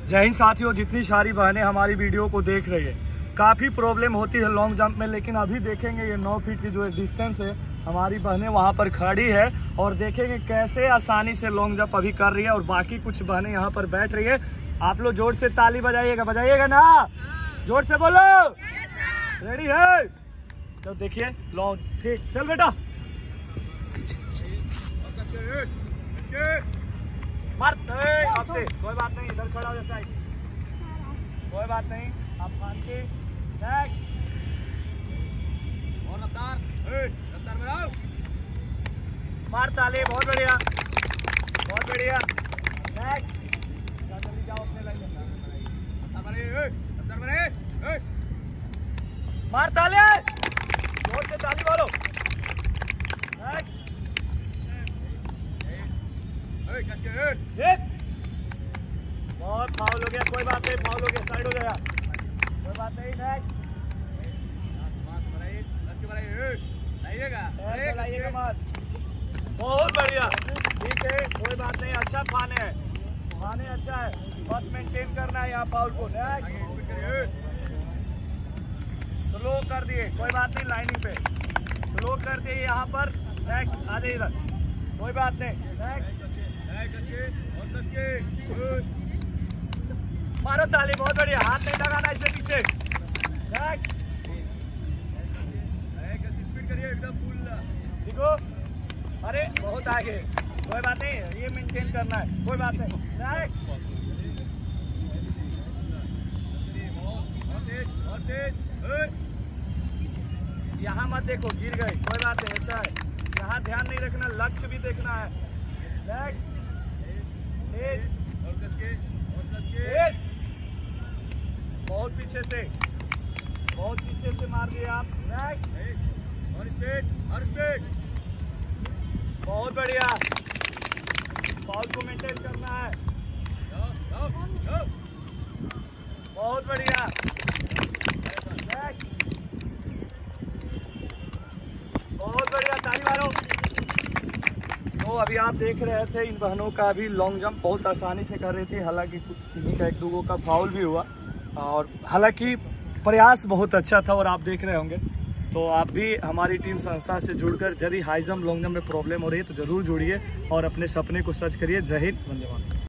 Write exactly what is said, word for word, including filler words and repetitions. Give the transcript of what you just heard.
जय हिंद साथियों, जितनी सारी बहनें हमारी वीडियो को देख रही है, काफ़ी प्रॉब्लम होती है लॉन्ग जंप में, लेकिन अभी देखेंगे ये नौ फीट की जो डिस्टेंस है, हमारी बहनें वहाँ पर खड़ी है और देखेंगे कैसे आसानी से लॉन्ग जंप अभी कर रही है और बाकी कुछ बहनें यहाँ पर बैठ रही है। आप लोग जोर से ताली बजाइएगा, बजाइएगा ना, जोर से बोलो। रेडी है? तो देखिए लॉन्ग, ठीक, चल बेटा मारते आपसे, कोई बात नहीं, इधर खड़ा हो जाए साइड, कोई बात नहीं, आप मान के और रफ्तार रफ्तार बढ़ाओ, मार ताली, बहुत बढ़िया बहुत बढ़िया। जल्दी जाओ अपने लाइन में, रफ्तार बढ़े, मार ताली, जोर से ताली मारो। बहुत फाउल हो गया, कोई बात नहीं, फाउल हो गया, साइड हो जाएगा, कोई बात नहीं। नेक्स्ट, बहुत बढ़िया, ठीक है, कोई बात नहीं, अच्छा खाने है, खाने अच्छा है, बस मेंटेन करना है यहाँ फाउल को। स्लो कर दिए, कोई बात नहीं, लाइनिंग पे स्लो कर दिए यहाँ पर। नेक्स्ट, आ जाइए इधर, कोई बात नहीं। नेक्स्ट, मारो ताली, बहुत बढ़िया, हाथ नहीं लगाना इससे पीछे। स्पीड करिए एकदम फुल, देखो, अरे बहुत आगे, कोई बात नहीं, ये मेंटेन करना है, कोई बात नहीं। यहाँ मत देखो, गिर गए, कोई बात नहीं, अच्छा है, यहाँ ध्यान नहीं रखना, लक्ष्य भी देखना है। नेक्स्ट, और कस के, और कस के, बहुत पीछे से, बहुत पीछे से मार दिए आप। नेक्स्ट, और स्पीड, और स्पीड, बहुत बढ़िया, बॉल को मेंटेन करना है, बहुत बढ़िया। नेक्स्ट, बहुत बढ़िया, ताली मारो। तो अभी आप देख रहे थे इन बहनों का भी लॉन्ग जंप बहुत आसानी से कर रही थी, हालांकि कुछ किन्हीं का एक दो का फाउल भी हुआ और हालांकि प्रयास बहुत अच्छा था और आप देख रहे होंगे। तो आप भी हमारी टीम संस्था से जुड़कर यदि हाई जंप लॉन्ग जंप में प्रॉब्लम हो रही है तो जरूर जुड़िए और अपने सपने को सच करिए। जय हिंद, वंदे मातरम।